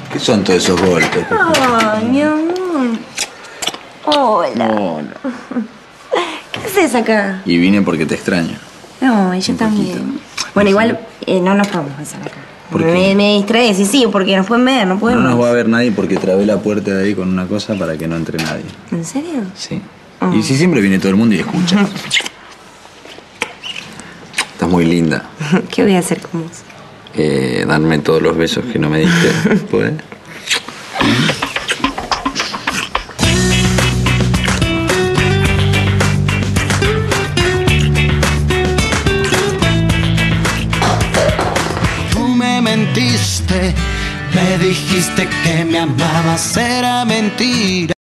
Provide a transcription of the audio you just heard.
¿Qué son todos esos golpes? Ay, mi amor. Hola. Hola. ¿Qué haces acá? Y vine porque te extraño. No, y yo Un también. poquito. Bueno, igual no nos podemos besar acá. ¿Por qué? Me distraes, sí, porque nos pueden ver, no podemos. No nos va a ver nadie porque trabé la puerta de ahí con una cosa para que no entre nadie. ¿En serio? Sí. Y si siempre viene todo el mundo y escucha. Estás muy linda. ¿Qué voy a hacer con vos? Darme todos los besos que no me diste. ¿Puedes? Tú me mentiste, me dijiste que me amabas, era mentira.